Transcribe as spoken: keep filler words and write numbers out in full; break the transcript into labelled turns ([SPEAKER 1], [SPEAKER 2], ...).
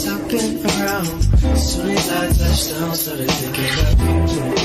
[SPEAKER 1] talking around. As soon as I touched down, started thinking of you.